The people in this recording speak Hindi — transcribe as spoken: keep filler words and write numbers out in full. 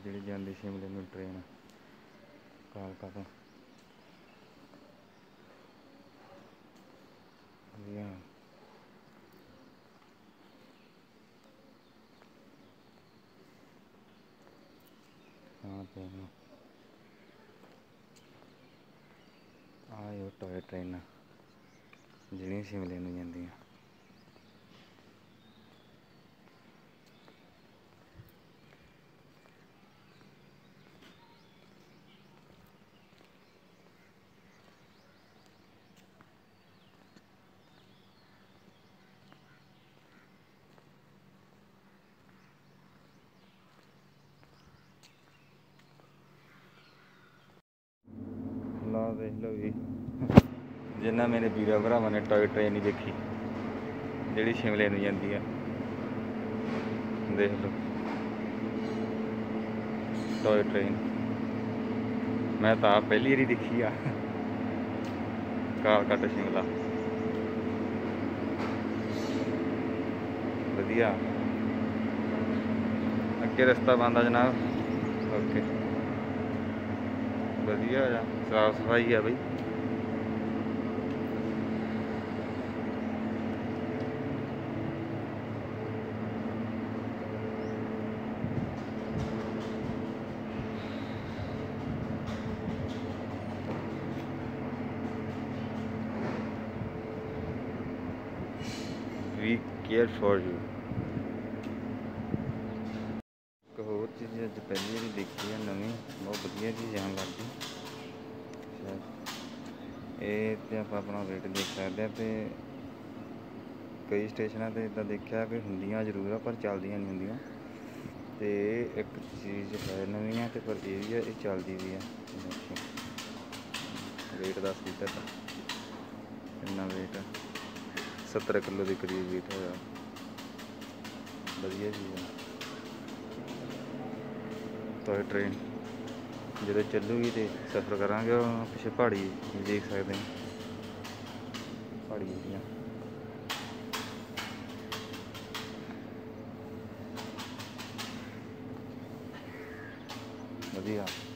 ਜਿਹੜੀ ਜਾਂਦੀ शिमले ਨੂੰ ट्रेन कालका तो ਵਧੀਆ। हाँ पीना आयो टॉय ट्रेन ਜਿਹੜੀਆਂ शिमले ਨੂੰ ਜਾਂਦੀਆਂ। ला देख लो भी जिन्ना मेरे वीरा भरावां ने टॉय ट्रेन नहीं देखी जिहड़ी शिमले नूं जांदी है। देख लो टॉय ट्रेन मैं तो आप पहली बारी देखी आ कालका टू शिमला। वधिया अगे रस्ता बंद आ जनाब। ओके वधिया साफ सफाई है बई। We care for you. एक होर चीज़ अज पहली बार देखी है नवीं बहुत वधिया चीज़ आन लग गई। ये आप अपना वेट देख सकते हैं। तो कई स्टेशनों पर इदा देखा कि होंदियां जरूर है पर चलदियां नहीं होंदियां। तो एक चीज़ है नवीं है तो पर ये भी है ये चलती भी है। वेट दस लीटर का इन्ना वेट है सत्तर किलो के करीब वेट है। वधिया चीज़ है टॉय ट्रेन जो चलूगी तो सफ़र करांगे पिछे पहाड़ी देख सकते हैं पहाड़ी एरिया वधिया।